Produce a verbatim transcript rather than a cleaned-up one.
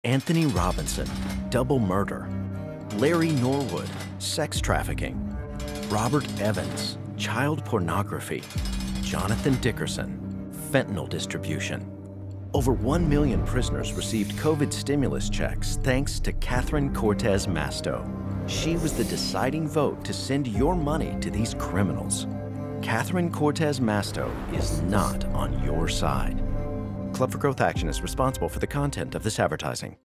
Anthony Robinson, double murder. Larry Norwood, sex trafficking. Robert Evans, child pornography. Jonathan Dickerson, fentanyl distribution. Over one million prisoners received COVID stimulus checks thanks to Catherine Cortez Masto. She was the deciding vote to send your money to these criminals. Catherine Cortez Masto is not on your side. Club for Growth Action is responsible for the content of this advertising.